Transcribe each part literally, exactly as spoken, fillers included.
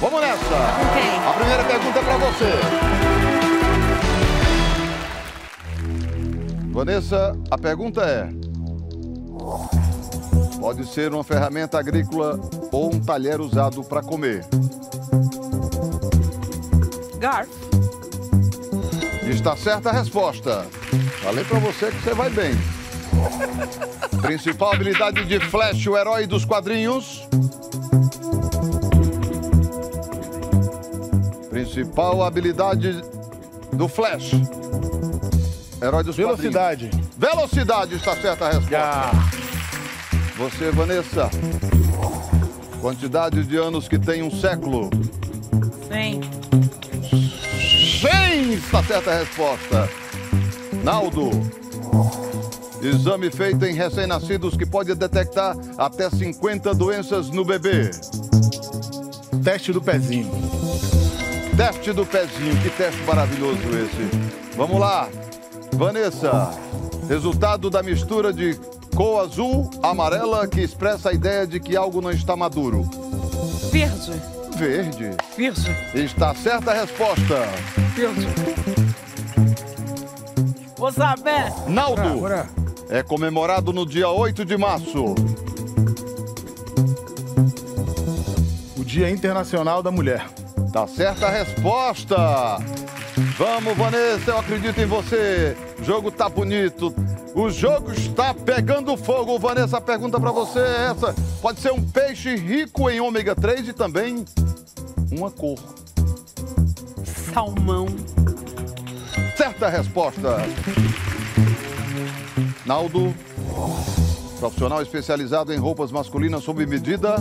Vamos nessa. Ok. A primeira pergunta é pra você. Vanessa, a pergunta é... Pode ser uma ferramenta agrícola ou um talher usado para comer? Garfo. Está certa a resposta. Falei pra você que você vai bem. Principal habilidade de Flash, o herói dos quadrinhos. Principal habilidade do Flash. Herói dos Velocidade. quadrinhos. Velocidade, está certa a resposta. Já. Você, Vanessa. Quantidade de anos que tem um século. Cem. cem, está certa a resposta. Naldo. Exame feito em recém-nascidos que pode detectar até cinquenta doenças no bebê. Teste do pezinho. Teste do pezinho, que teste maravilhoso esse. Vamos lá. Vanessa, resultado da mistura de cor azul, amarela, que expressa a ideia de que algo não está maduro. Verde. Verde. Verde. Está certa a resposta. Verde. Vou saber. Naldo, Bora, bora. é comemorado no dia oito de março. O Dia Internacional da Mulher. Tá certa a resposta. Vamos, Vanessa, eu acredito em você. O jogo tá bonito. O jogo está pegando fogo. Vanessa, a pergunta pra você é essa. Pode ser um peixe rico em ômega três e também uma cor. Salmão. Certa resposta. Naldo, profissional especializado em roupas masculinas sob medida.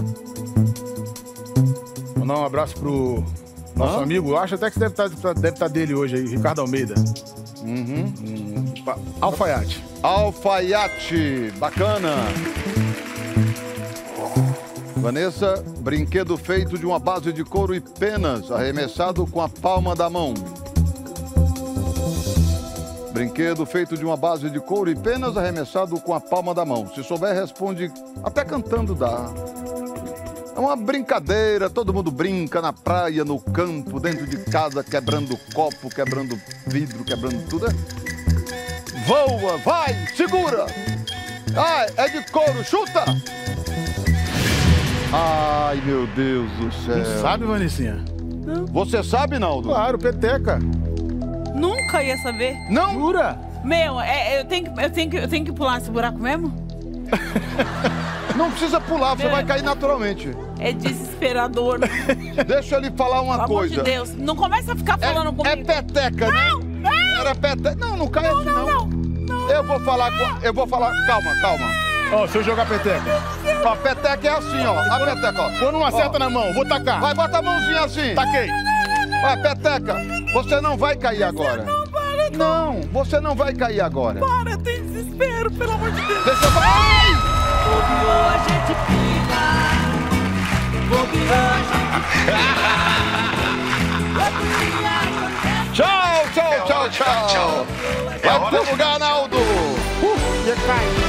Mandar um abraço pro nosso Hã? amigo. Eu acho até que deve estar deve tá dele hoje aí, Ricardo Almeida. Uhum. Hum, alfaiate. Alfaiate, bacana. Vanessa, brinquedo feito de uma base de couro e penas, arremessado com a palma da mão. Brinquedo feito de uma base de couro e penas, arremessado com a palma da mão. Se souber, responde até cantando dá. É uma brincadeira, todo mundo brinca na praia, no campo, dentro de casa, quebrando copo, quebrando vidro, quebrando tudo. Voa, vai, segura! Ai, é de couro, chuta! Ai, meu Deus do céu. Não sabe, Vanessinha? Você sabe, Naldo? Claro, peteca. Nunca ia saber. Não? Jura? Meu, é, eu, tenho, que- eu, tenho que, eu tenho que pular esse buraco mesmo? Não precisa pular, você vai cair naturalmente. É desesperador. Deixa ele falar uma Pelo amor coisa. de Deus. Não começa a ficar falando É, comigo. é peteca, Não, né? não. Era peteca. Não, não cai Não, assim, não, não. não. Eu vou falar com... Eu vou falar... Calma, calma. Ó, se eu jogar peteca. Ó, a peteca é assim, ó. A peteca, ó. Quando não acerta Ó. na mão, vou tacar. Vai, bota a mãozinha assim. Taquei. Vai, peteca. Você não vai cair agora. Não, para, não. Não, você não vai cair agora. Para, eu tenho desespero, pelo amor de Deus. Deixa eu falar. Ai! Bobeou, a gente fica. Bobeou, a gente Tchau, tchau, tchau, tchau. É Vai hora pro de- lugar, Naldo. Uh, fica.